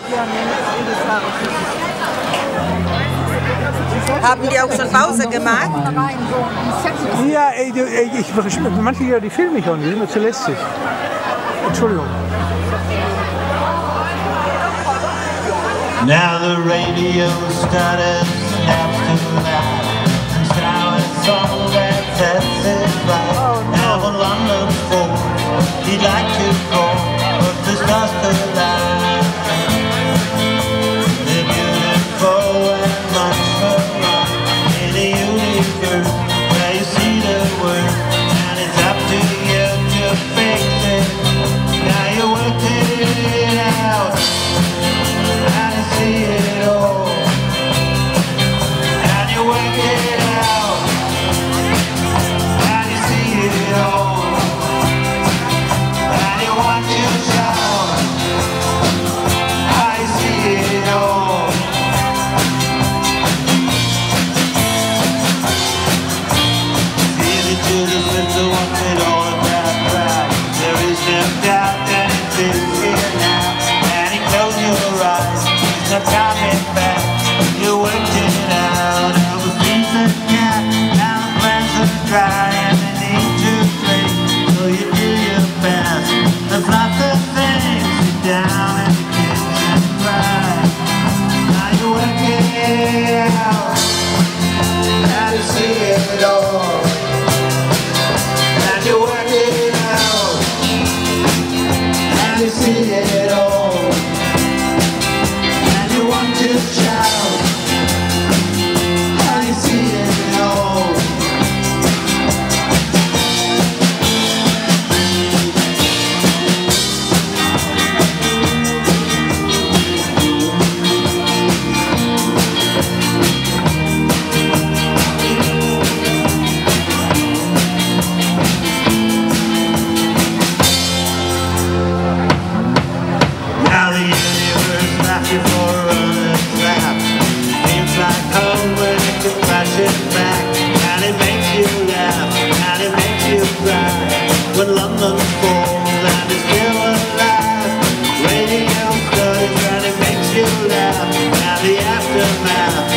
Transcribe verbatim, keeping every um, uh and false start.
Haben die auch schon Pause gemacht? Ja, ich, ich, manche ja, die filmen mich auch nicht, die sind mir zu lästig. Entschuldigung. Now the radio started snaps to loud and silence all that sets it right. Now in London folk, he'd like to go, but there's just a line. They're beautiful and much for fun in a universe where you see the word, and it's up to you to fix it. Now you worked it out. And you see it all, and you work it out, and you see it all, and you want to shout, and you see it all. It's easy to dismiss the one that all about pride. There is no doubt that it is here now, and you close your eyes. Not coming back, you worked it out. All the things that cat, now the plans are dry, and they need to play, so you do your best. That's not the thing, sit down in the kitchen and cry. Now you work it out, now you see it all, and you work it out, and you see it all. To shout, I see it all. Now the universe left you for a seems like home when it can flash it back, and it makes you laugh, and it makes you cry. When London falls and it's still alive, radio studies and it makes you laugh, and the aftermath